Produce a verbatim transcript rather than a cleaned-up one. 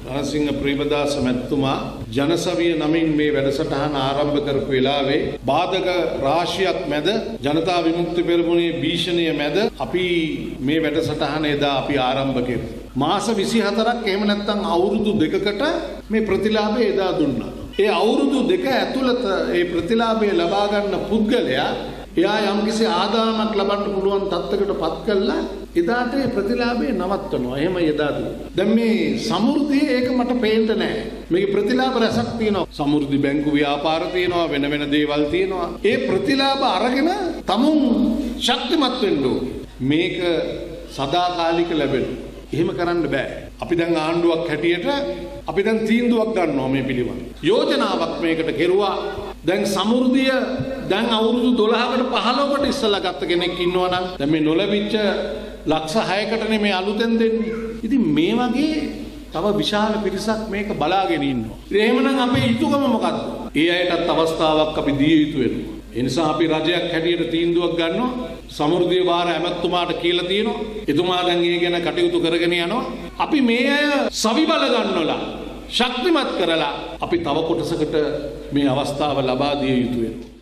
රණසිංහ ප්‍රේමදාස මැතිතුමා ජනසවිය නමින් මේ වැඩසටහන ආරම්භ කරපු වෙලාවේ බාධක රාශියක් මැද ජනතා විමුක්ති පෙරමුණේ භීෂණිය මැද අපි මේ වැඩසටහන එදා අපි ආරම්භ කෙරුවා. මාස විසිහතරක් එහෙම නැත්නම් අවුරුදු දෙකකට මේ ප්‍රතිලාභය එදා දුන්නා. ඒ අවුරුදු දෙක ඇතුළත ඒ ප්‍රතිලාභය ලබා ගන්න පුද්ගලයා එයා යම්කිසි ආදායමක් ලබන්න පුළුවන් තත්ත්වයකට පත් කළා එදාට ඒ ප්‍රතිලාභය නවත්තනවා. එහෙම එදා දුන්නා. දැන් මේ සමෘද්ධිය ඒක මට පේන්න නැහැ. මේකේ ප්‍රතිලාභ රසක් තියෙනවා. සමෘද්ධි බැංකු ව්‍යාපාර තියෙනවා, වෙන වෙන දේවල් තියෙනවා. ඒ ප්‍රතිලාභ අරගෙන තමුන් ශක්තිමත් වෙන්න ඕනේ. මේක සදාකාලික ලැබෙනවා. එහෙම කරන්න බෑ. අපි දැන් ආණ්ඩුවක් හැටියට අපි දැන් තීන්දුවක් ගන්නවා මේ පිළිබඳව. යෝජනාවක් මේකට කෙරුවා. දැන් සමෘද්ධිය දැන් අවුරුදු දොළහකට පහළොවකට ඉස්සලා ගත්ත කෙනෙක් ඉන්නවා නම් දැන් මේ නොලැබිච්ච ලක්ෂ හයකටනේ මේ අලුතෙන් දෙන්නේ. ඉතින් මේ වගේ තව විශාල පිරිසක් මේක බලාගෙන ඉන්නවා. එහෙමනම් අපේ යුතුයකම මොකද්ද? ඒ අයටත් අවස්ථාවක් අපි දිය යුතු වෙනවා. ඒ නිසා අපි රජයක් හැටියට තීන්දුවක් ගන්නවා. සමෘද්ධිය බාර ඇමතුමාට කියලා තියෙනවා. එතුමා දැන් ඒ ගැන කටයුතු කරගෙන යනවා. අපි මේ අය සවි බල ගන්නවලා ශක්තිමත් කරලා අපි තව කොටසකට මේ අවස්ථාව ලබා දිය යුතු වෙනවා.